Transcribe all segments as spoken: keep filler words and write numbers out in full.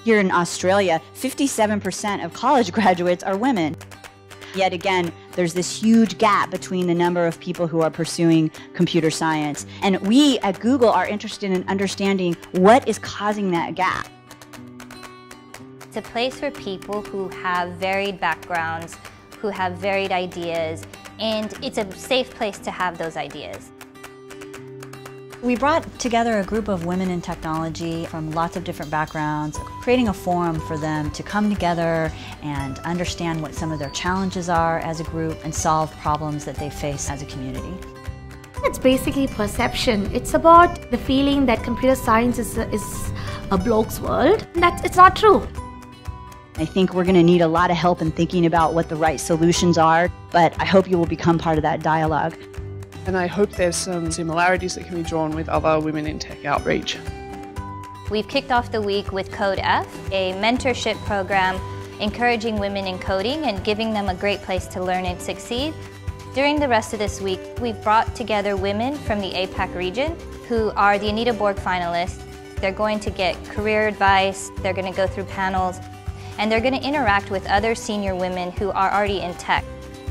Here in Australia, fifty-seven percent of college graduates are women. Yet again, there's this huge gap between the number of people who are pursuing computer science. And we at Google are interested in understanding what is causing that gap. It's a place for people who have varied backgrounds, who have varied ideas, and it's a safe place to have those ideas. We brought together a group of women in technology from lots of different backgrounds, creating a forum for them to come together and understand what some of their challenges are as a group and solve problems that they face as a community. It's basically perception. It's about the feeling that computer science is a, is a bloke's world. That's, it's not true. I think we're going to need a lot of help in thinking about what the right solutions are, but I hope you will become part of that dialogue. And I hope there's some similarities that can be drawn with other women in tech outreach. We've kicked off the week with CodeF, a mentorship program encouraging women in coding and giving them a great place to learn and succeed. During the rest of this week, we've brought together women from the APAC region who are the Anita Borg finalists. They're going to get career advice, they're going to go through panels, and they're going to interact with other senior women who are already in tech.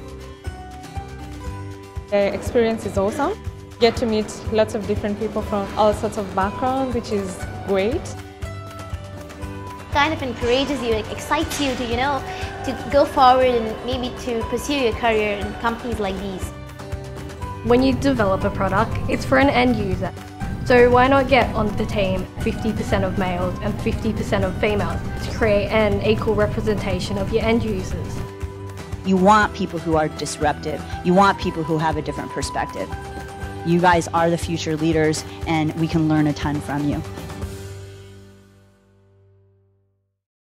The experience is awesome. Get to meet lots of different people from all sorts of backgrounds, which is great. Kind of encourages you, like, excites you to, you know, to go forward and maybe to pursue your career in companies like these. When you develop a product, it's for an end user. So why not get on the team fifty percent of males and fifty percent of females to create an equal representation of your end users? You want people who are disruptive. You want people who have a different perspective. You guys are the future leaders, and we can learn a ton from you.